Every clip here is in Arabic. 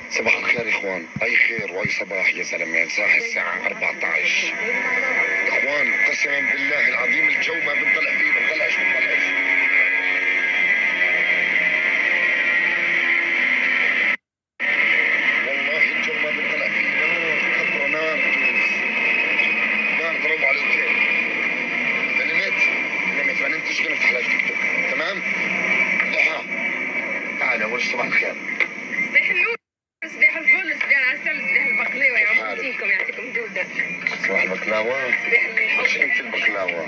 صباح الخير يا اخوان، اي خير واي صباح يا زلمه، صاح الساعه 14 يا اخوان، قسما بالله العظيم الجو ما بنطلع فيه، بنطلعش والله الجو ما بنطلع فيه، نار كبره، نار تونس، نار ضرب على الاوتيل. اذا نمت ما نمتش بنفتح لايف تيك توك، تمام؟ ضحى تعال اول صباح الخير. صباح النور، صباح الفل، صباح العسل، صباح البقلاوه، يعطيكم دودة. صباح البقلاوه؟ صباح الحب. مش انت البقلاوه.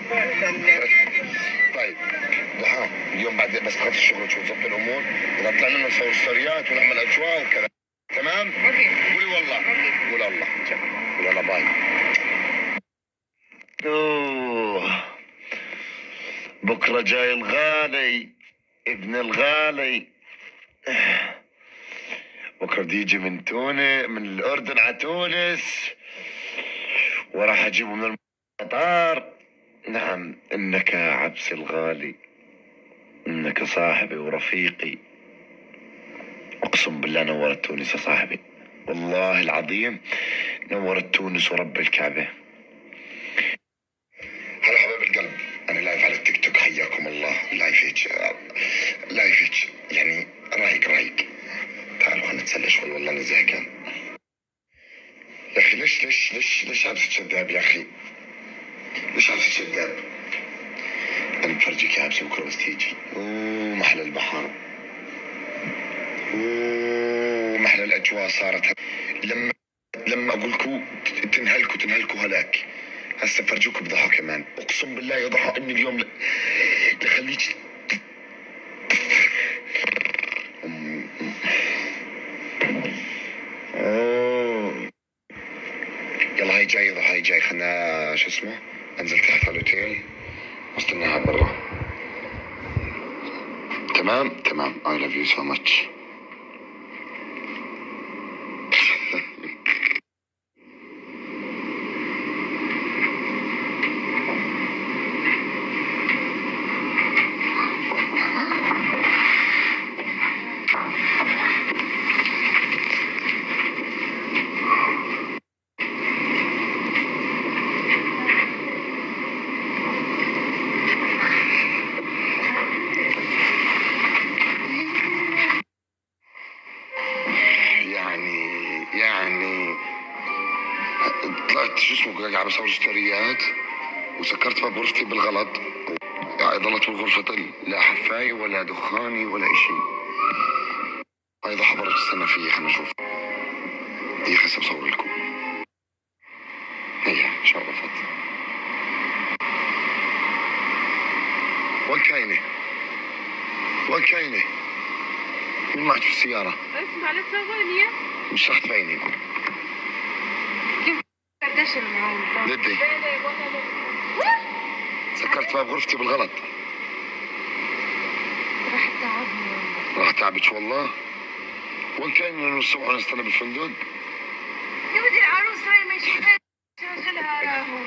طيب ضحى، اليوم بعد بس تخلص الشغل وتشوف ضبط الامور، اذا طلعنا نصور ستوريات ونعمل اجواء وكذا، تمام؟ اوكي. قولي والله. اوكي. قول الله. يلا باي. اوه بكره جاي الغالي، ابن الغالي، بكره بده يجي من تونس، من الاردن على تونس، وراح اجيبه من المطار. نعم انك عبس الغالي، انك صاحبي ورفيقي، اقسم بالله نورت تونس يا صاحبي، والله العظيم نورت تونس ورب الكعبه. هلا حبايب القلب، انا لايف على التيك توك، حياكم الله. لايف يعني رايق. تعالوا خلينا نتسلى شوي، والله انا زهقان يا اخي. ليش عبسة شداب يا اخي؟ ليش عبسة شداب؟ انا بفرجيك يا عبسة بكره بس تيجي. محلى البحر، محلى الاجواء صارت. لما اقول لكم تنهلكوا هلاك. هسه بفرجيكم بضحى كمان، اقسم بالله يا ضحى اني اليوم لخليك يلا هاي جاي ضحى، هاي جاي، خلنا شو اسمه انزل تحت على الاوتيل واستناها برا. تمام I love you so much. يعني طلعت شو اسمه قاعد بصور ستوريات وسكرت باب غرفتي بالغلط، ضلت بالغرفة طل، لا حفاية ولا دخاني ولا اشي. هاي ضحى برا تستنى فيي، خلنا نشوف. هي هسه بصور لكم، هي شرفت. وين كاينة؟ مين معك في السيارة؟ اسمع لا تصورني، مش رح تبيني. قديش المعاون؟ جدي سكرت باب غرفتي بالغلط. راح تعبك والله. وين كان من الصبح ونستنى بالفندق؟ يا ودي العروس هاي ما شغلها راهو.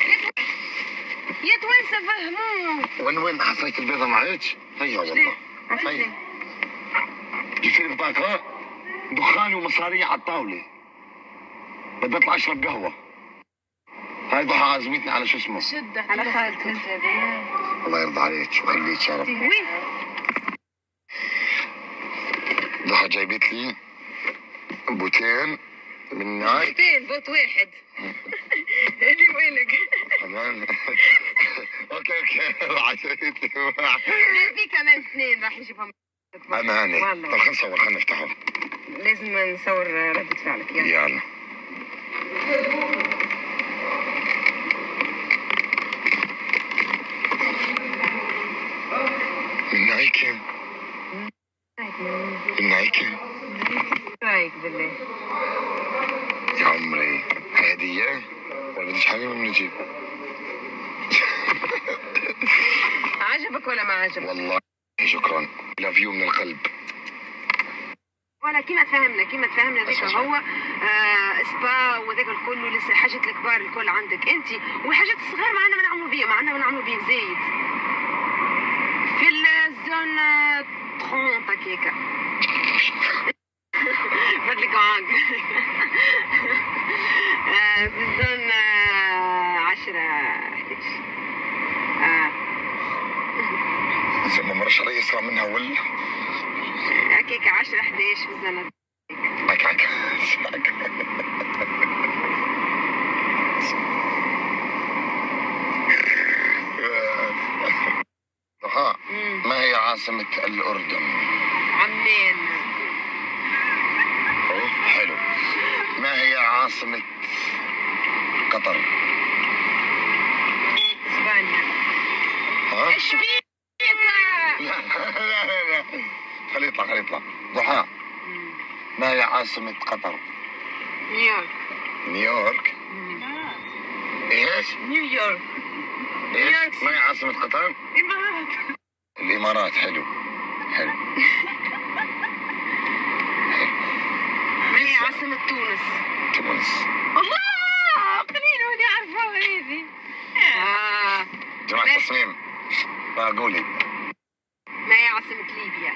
يا توانسة فهموه. وين حطيت البيضة معك؟ هيا والله. هيا. جبت لي بطاقة دخاني ومصارية على الطاولة. بدي اطلع اشرب قهوة. هاي ضحى عازمتني على شو اسمه؟ شدة على خالتك. الله يرضى عليك ويخليك يا رب. وين؟ ضحى جايبت لي بوتين من ناي. بوت واحد. اللي وينك؟ كمان. اوكي في كمان اثنين راح يجيبهم. امانة. طب خلينا نصور، خلينا نفتحهم. لازم نصور ردة فعلك. يلا. من نايكي. رايك بالله يا عمري، هاي هدية ولا بدك حاجة من نجيب؟ عجبك ولا ما عجبك؟ والله شكرا، لاف يو من القلب. ولا كيما تفهمنا ذيك هو سبا وذاك الكل، لسه الحاجات الكبار الكل عندك انت، والحاجات الصغار ما عندنا ما نعملوا بيه زايد في الزون 30 هكاكا. 10 11 بالزمن. عك. ضحى، ما هي عاصمة الأردن؟ عمان. حلو. ما هي عاصمة قطر؟ اسبانيا. ها؟ ايش بيك؟ لا خليه يطلع. ضحى، ما هي عاصمة قطر؟ نيويورك. نيويورك؟ ايش؟ نيويورك. ايش؟ ما هي عاصمة قطر؟ الإمارات. حلو. ما هي عاصمة تونس؟ تونس. الله قليل ودي أعرفها هذه. جماعة تصميم. قولي. ما هي عاصمة ليبيا؟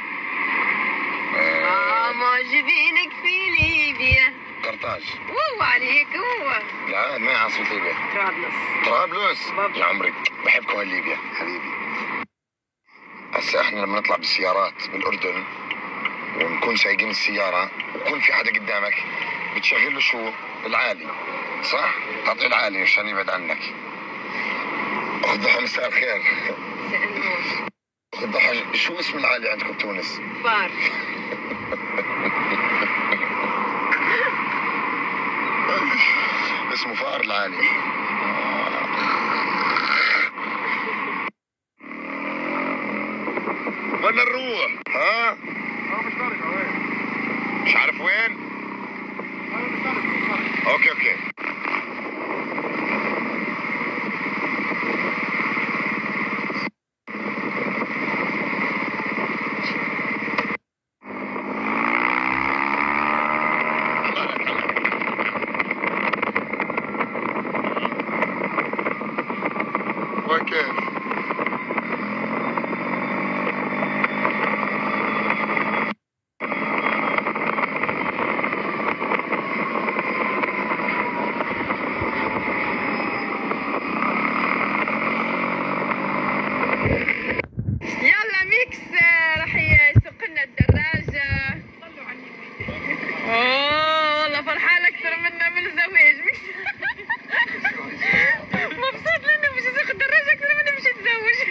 معجبينك في ليبيا. قرطاج. عليك لا، ما هي عاصمة ليبيا؟ طرابلس. يا عمري بحبكم ليبيا حبيبي. هسه احنا لما نطلع بالسيارات بالأردن ونكون سايقين السيارة ويكون في حدا قدامك بتشغل له شو؟ العالي، صح؟ تعطيه العالي عشان يبعد عنك. أخذ ضحى، مساء الخير. أخذ ضحى، شو اسم العالي عندكم بتونس؟ فار. اسمه فار العالي. وين نروح؟ ها؟ مش عارف وين؟ اوكي. وكيف؟ يلا ميكس راح يسوق لنا الدراجة. والله فرحان أكثر منا من الزواج. ميكس مبسوط لأنه مش يسوق الدراجة أكثر منه مش يتزوج.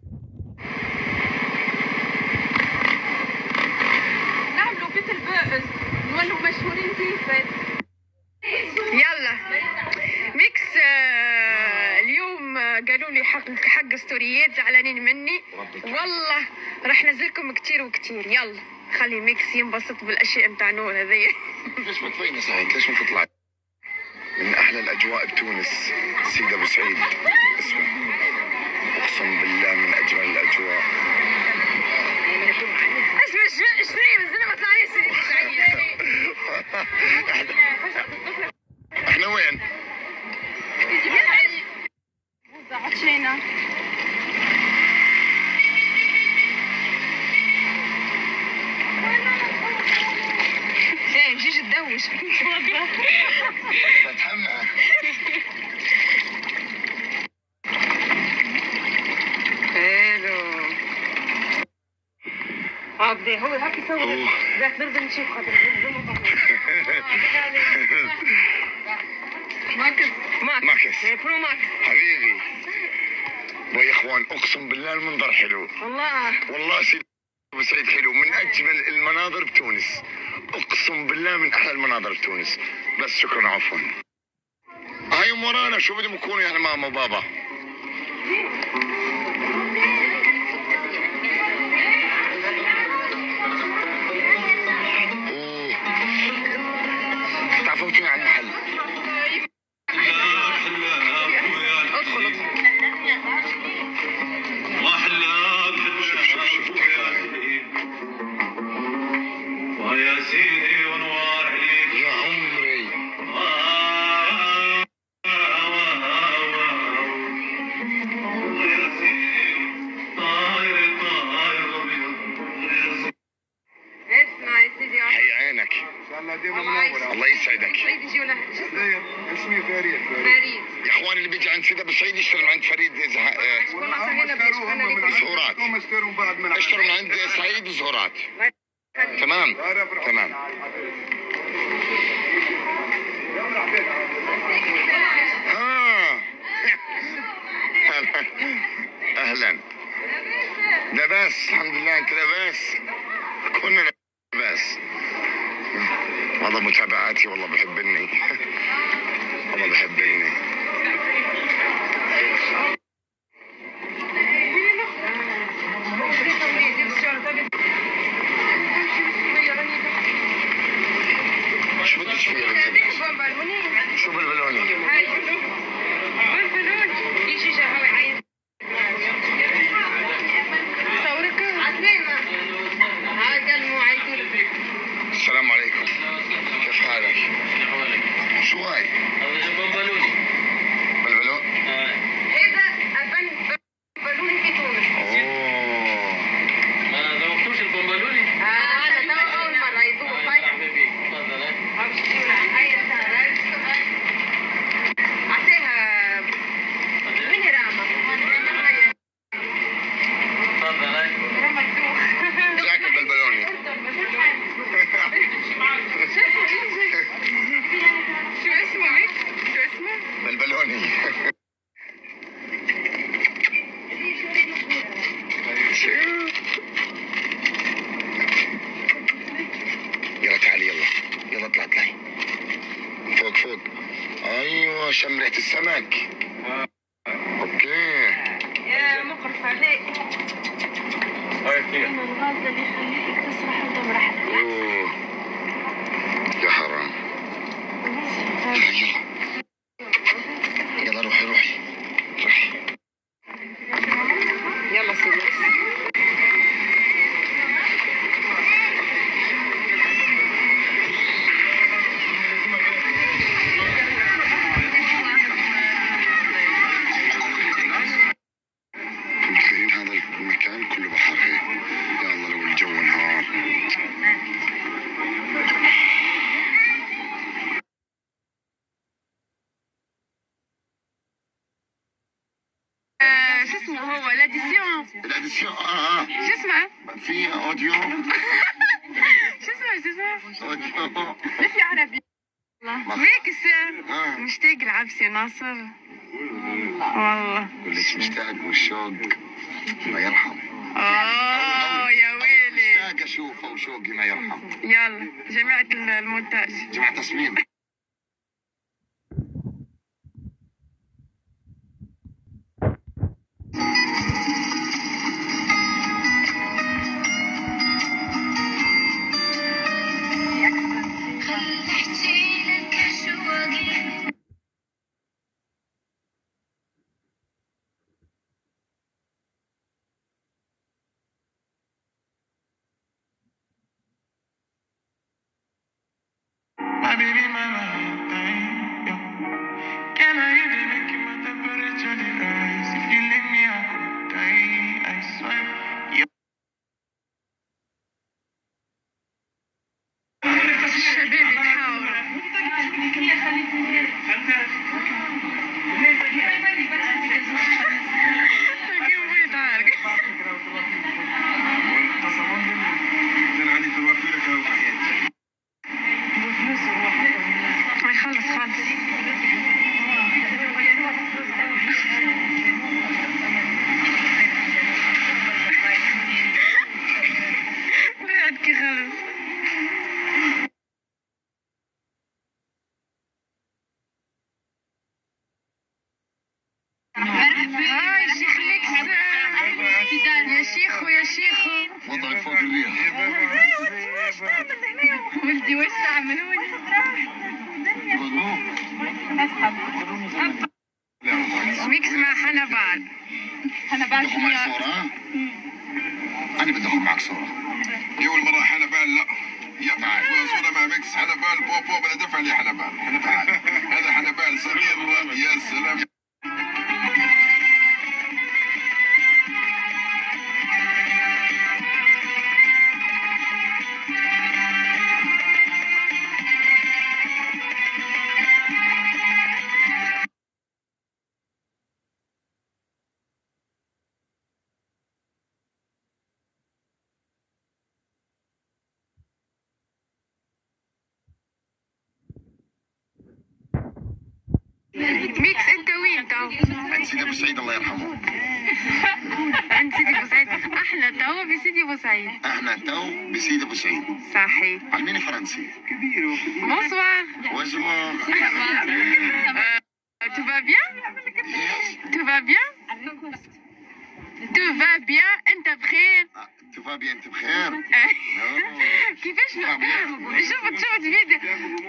نعملوا بيت البائس نولوا مشهورين كيفك. يلا ميكس. اليوم قالوا لي حق ستوريات زعلانين مني والله. راح نزلكم كتير. يلا خلي ميكس ينبسط بالاشياء متاع نور هذي. ليش ما تبيني سعيد؟ ليش ما تطلع؟ من احلى الاجواء بتونس سيد ابو سعيد اسمه، اقسم بالله من اجمل الاجواء. اسمع شوي من زمان ما طلع لي سيد سعيد. احنا وين؟ عطشينا. زين مجيش تدوش. بتحمى. حلو. بدي هو هاك يسوي ذاك نرضى نشوف خاطر ماكس برو ماكس حبيبي. ويا اخوان اقسم بالله المنظر حلو. والله سيدي ابو سعيد حلو، من اجمل المناظر بتونس. اقسم بالله من احلى المناظر بتونس. بس شكرا عفوا. هاي ورانا شو بدهم يكونوا يعني ماما وبابا. تعرفوا عن المحل. شوف ويا سيدي ونوار عليك يا عمري. اسمع يا سيدي. حي عينك. ان شاء الله ديما منوره. الله يسعدك. اسمي فريد. يا اخوان اللي بيجي عند سيدي ابو سعيد يشتري من عند فريد هم اشتروهم بعد من اشتروا من عند سعيد زهورات. تمام تمام. اهلا. لاباس الحمد لله. انت لاباس؟ كنا لاباس. والله متابعاتي والله بحبني. والله بحبني. شو بدك فيه يا بنت؟ شو بالبالوني؟ بالبالون يجي جهوي عايز صورك هذا الموعد. السلام عليكم، كيف حالك؟ شو هاي؟ بالبالوني. بالبالون؟ هذا البالوني في تونس. اوه. ما ذوقتوش البالبالوني؟ هذا تو أول مرة يذوق. حبيبي تفضل. أعطيها من راما. تفضل. جاك البلبلوني. شو اسمه ميكس؟ شو اسمه؟ بلبلوني. يلا تعالي يلا يلا اطلعي فوق فوق. ايوه شم ريحة السمك. اوكي. يا مقرف عليك. الغاز اللي يخليك تسرح وتمرح. اوه يا حرام. يلا يلا روحي روحي. يلا سيدي. متخيلين هذا المكان كله بحر هيك. يا الله لو الجو نهار. شو اسمه هو لاديسيون؟ الاديسيون. شو اسمه؟ في اوديو. شو اسمه؟ اوديو. ما في عربي. ميكس اه مشتاق العبسي ناصر. والله. كلش مشتاق والشوق ما يرحم. يا ويلي. مشتاق اشوفه وشوقي ما يرحم. يلا جماعة المونتاج. جماعة تصميم. حبيبي ما بعدين Can I even make my temperature rise If you leave me I could die I swear شبابي تحاول. كيف بغيت عارك. انا عندي توفي لك اهو حياتي. خلص خلص. بعدك خلص. هاي شيخ ميكس. يا شيخو يا شيخو. وضعي فوق الريح. ولدي وش تعملون؟ ميكس مع حنبال. حنبال بدكم معك صورة؟ أنا بدي أخذ معك صورة. اول مره حنبال لا. يا تعال. صورة مع ميكس حنبال بوبو بلا دفع لي حنبال. تعال. هذا حنبال صغير. يا سلام. تو؟ عند سيدي ابو سعيد الله يرحمه. عند سيدي بوسعيد. احنا تو بسيدي بوسعيد. احنا تو بسيدي ابو سعيد. صحيح. علميني فرنسي. بونسوار. وجبه. تو va bien؟ تو va bien؟ تو va bien؟ انت بخير؟ تو فابي انت بخير؟ كيفاش شفت فيديو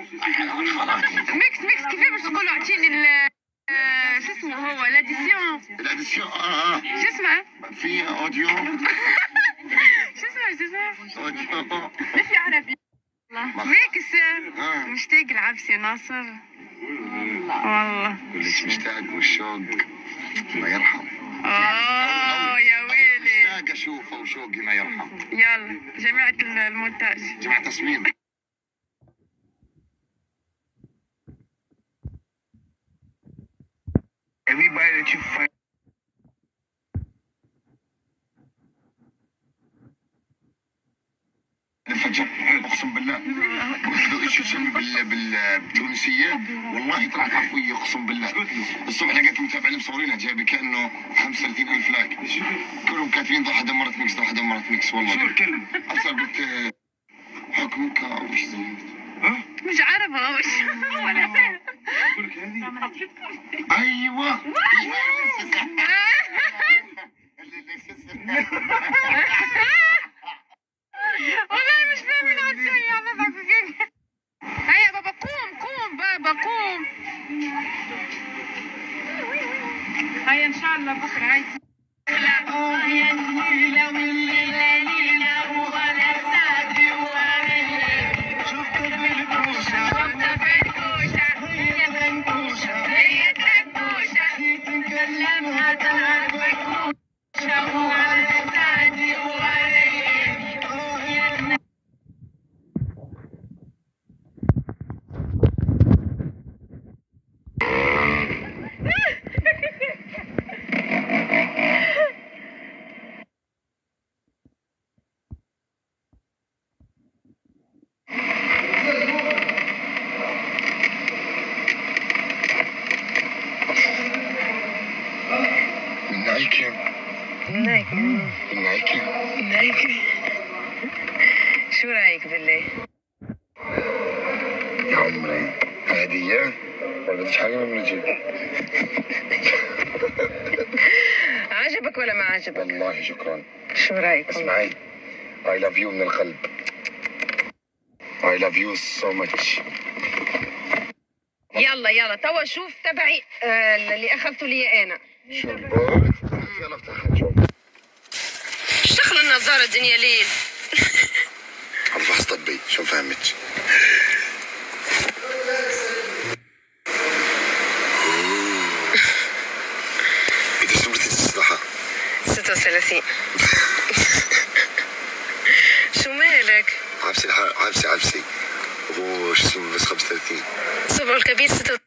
ميكس كيفاش باش تقولوا اعطيني شو اسمه هو لاديسيون شو اسمه؟ في اوديو. شو اسمه؟ اوديو في عربي ميكس. مشتاق العبسي ناصر والله. كلش مشتاق والشوق الله يرحم. يا ويلي مشتاق اشوفه وشوقي ما يرحم. يلا جماعة المونتاج جماعة تصميم. Everybody that you find. الفجر اقسم بالله قلت له ايش يسمي بالتونسيه والله طلعت عفويه اقسم بالله. الصبح لقيت متابعين مصورينها جايبه كانه 35,000 لايك كلهم كاتبين ضحى دمرت ميكس ضحى دمرت ميكس. والله شو الكلمة؟ اصلا قلت حكمك وش زي مش عارفة وش ولا فاهم. ايوه والله مش فاهمين عن شيء. يا بابا هيا بابا قوم بابا قوم. هيا ان شاء الله بكره هاي. نايكي. شو رايك بالله؟ يا عمري هدية ولا بدك حاجة من الجيب؟ عجبك ولا ما عجبك؟ والله شكرا. شو رايك؟ اسمعي I love you من القلب. I love you so much. يلا توا شوف تبعي اللي اخذته لي انا. شو البوت؟ يلا افتح نشوف. شغل النظارة الدنيا ليل. هذا فحص طبي شو فهمت؟ قديش عمرك تسبحها؟ 36. شو مالك؟ عبسي هو شو اسمه بس 35. صبع الكبير 36.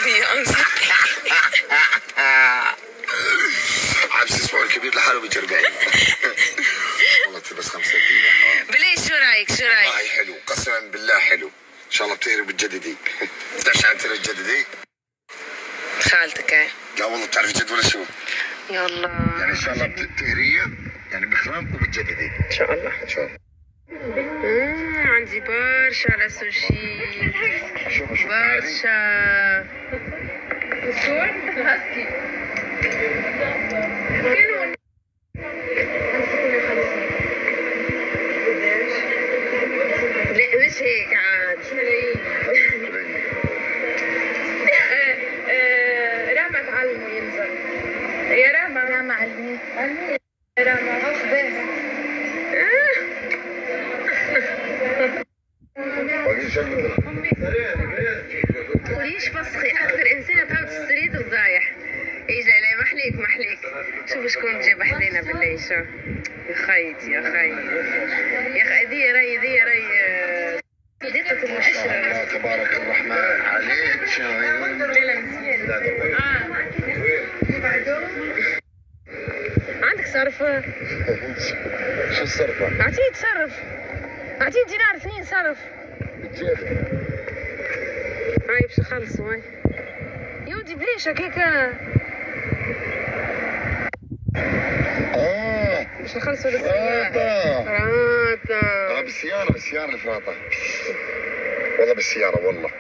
عبسي اسمه الكبير لحاله بيجي 40. والله بس 35. بليش شو رايك؟ والله حلو قسما بالله حلو. ان شاء الله بتهري بالجددي. بتعرفي عن تهري الجددي؟ خالتك هاي. لا والله بتعرفي جد ولا شو؟ يلا يعني ان شاء الله بتهريه يعني بخرام وبالجددي. ان شاء الله. ان شاء الله. عندي برشا على سوشي. برشا. هاسكي. لا مش هيك عاد. رامة تعلمه ينزل. يا رامة علمي. يا رامة خذاها. تقوليش فسخي اكثر انسانه تحاول تستريد الضايح. اجا لا محليك شوف شكون جاب حلينا بالله. شو يا خيتي يا اخي ذي راي صديقة العشرة. تبارك الرحمن عليك. ليلى مسكين. عندك صرفة؟ شو الصرفة؟ اعطيه تصرف. اعطيه دينار 2 صرف. هاي باش نخلصوا هاي. يودي بليش هكاكا. باش نخلصوا السيارة. فراطة بالسيارة الفراطة. والله بالسيارة والله.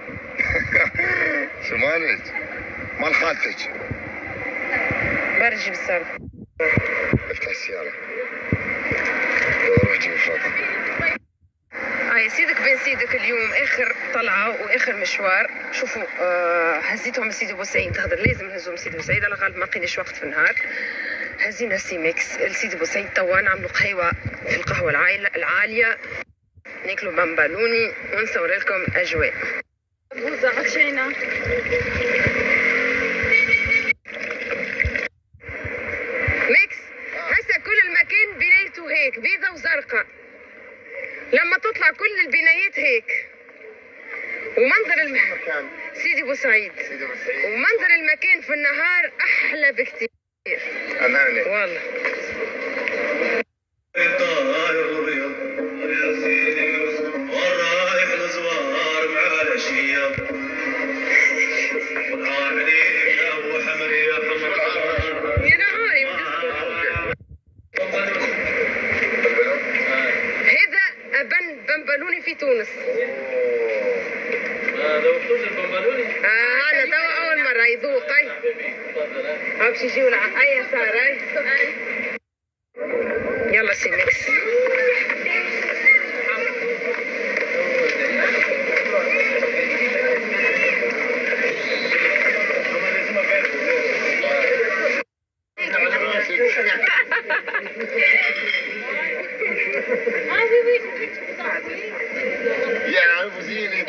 شو مالك؟ مال خالتك. برجي بالسيارة. افتح السيارة. روح جيب فراطة. سيدك بين سيدك اليوم اخر طلعه واخر مشوار. شوفوا هزيتهم سيدي بوسعيد، هذا لازم نهزهم سيدي بوسعيد على غالب ما قيلش وقت في النهار. هزينا سي ميكس لسيدي بوسعيد توا، نعملوا قهوه في القهوه العاليه، ناكلوا بامبالوني ونصور لكم الاجواء. بوزة عطشينا. ميكس هسه كل المكان بنايته هيك بيضة وزرقاء، لما تطلع كل البنايات هيك ومنظر سيدي بوسعيد ومنظر المكان في النهار احلى بكتير. امانه والله. بمبلوني في تونس. ذوقتوش البمبلوني؟ انا توا اول مرة يذوق. باش يجيو اي يسار. يلا سي ميكس. يا ابو زينة.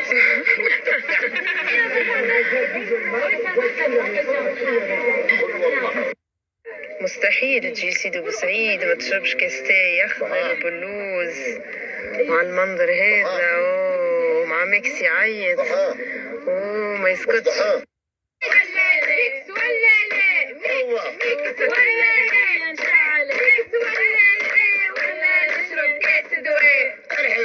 مستحيل تجي سيدي بوسعيد ما تشربش كاس تاي اخضر وبلوز مع المنظر هذا. اوه مع ميكس يعيط. اوه ما يسكتش. ميكس ولا لا؟ ميكس ولا لا؟ نشعل ميكس ولا لا؟ ولا نشرب كاس دواء؟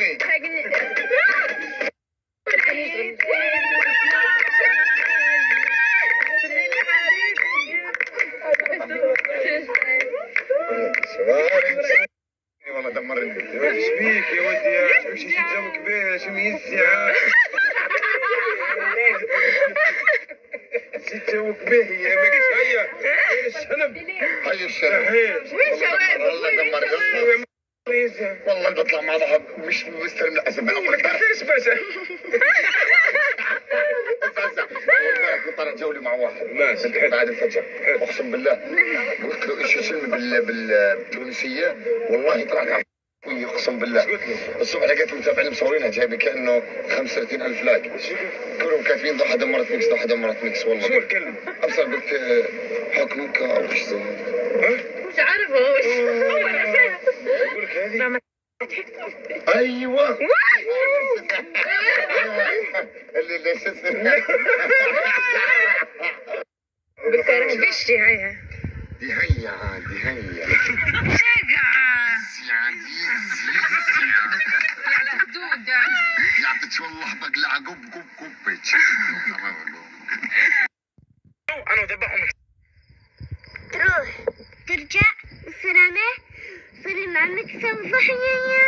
والله دمرني. ايش بيك يا ودي؟ امشي شي جوك بيه شو ميسع. شي جوك بيه يا مكس. هيا وين الشنب؟ هاي الشنب. وين شباب؟ والله دمرني. والله بطلع مع بعض مش مستلم الاسم. اولك تعرفش باشا. كنت انا جولي مع واحد ماشي بعد الفجر اقسم بالله قلت له ايش اسمي بالتونسيه والله طلعت اقسم بالله. الصبح لقيت متابعين مصورينها جايبه كانه 35,000 لايك كلهم كاتبين ضحى دمرت ميكس ضحى دمرت ميكس. والله شو الكلمه؟ ابصر قلت حكمك او شيء زي مش عارفه وش اقول لك هذه. ايوه اللي شو اسمه بشتي هيا دي هيا يعطيك والله بقلع قب كبك. انا وذبحهم. تروح ترجع بالسلامة صلي مع مكسة وضحية.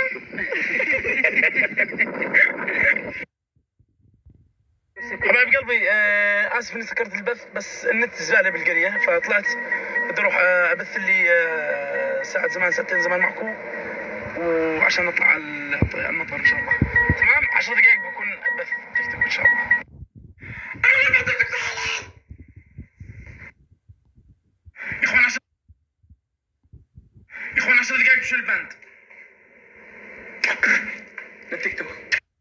حبايب قلبي اسف اني سكرت البث، بس النت زباله بالقريه فطلعت بدي اروح ابث لي ساعه زمان ساعتين زمان معكم، وعشان نطلع على المطار ان شاء الله. تمام 10 دقائق بكون بث تيك توك ان شاء الله. يا اخوان 10 دقائق بشو الباند للتيك توك.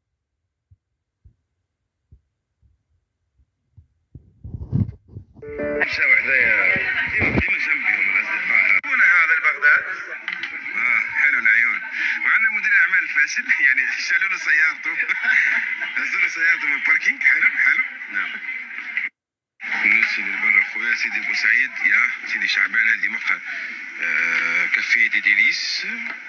شاوي حدايا ديما جنبي هم الاصدقاء. هنا هذا البغداد. حلو العيون. مع انه مدير اعمال فاشل يعني شالوا له سيارته. نزلوا له سيارته من الباركينج. حلو نعم. نمشي للبر اخويا سيدي بوسعيد يا سيدي شعبان. هذه مقهى كافيه دي ديليس.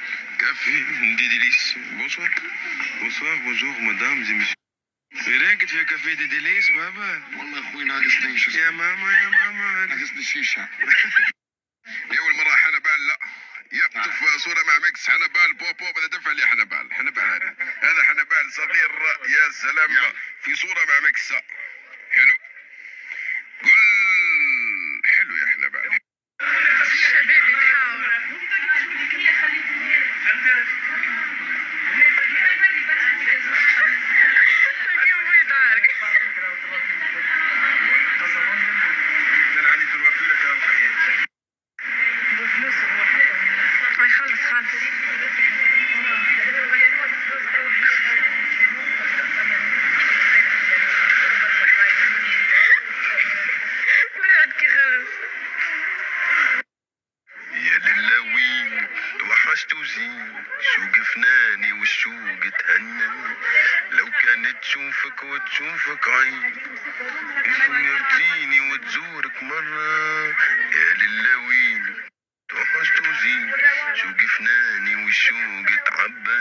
بونجور مدام زي مسيو. راقد في كافيه دي ديليس بابا. والله اخوي ناقصني يا ماما ناقصني شيشه. لأول مرة حنا بال لا يعطف صورة مع مكس حنبال بوبو بدأ دفع لي حنبال هذا حنبال صغير يا سلام في صورة مع مكس حلو قل حلو يا حنبال شبابي تحاول خلص يا للاوين توحشت وزين شوق فناني والشوق تهنى لو كانت تشوفك وتشوفك عين يرضيني وتزورك مرة يا للاوين توحشت وزين شوق فناني والشوق تعبى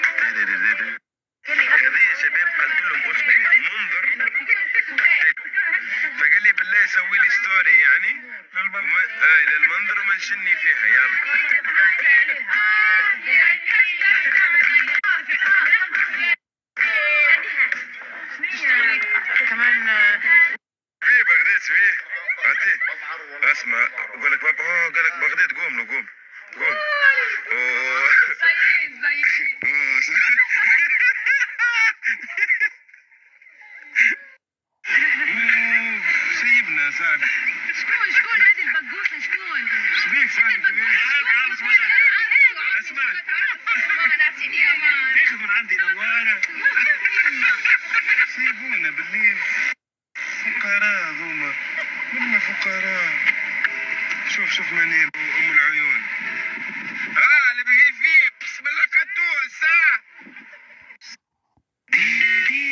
هذه يا شباب قلت لهم اسبوع منظر فقال لي بالله سوي لي ستوري يعني للمنظر وما نشني فيها يلا كمان فيه بغداد فيه عطيه اسمع قال لك بابا قال لك بغداد قوم له قوم سيبنا سعد شكون هذه البقوسه شكون؟ شبيك سعد اسمع تاخذ من عندي نوارة سيبونا بالليل فقراء هما فقراء شوف منير ام العيون اللي بيجي فيه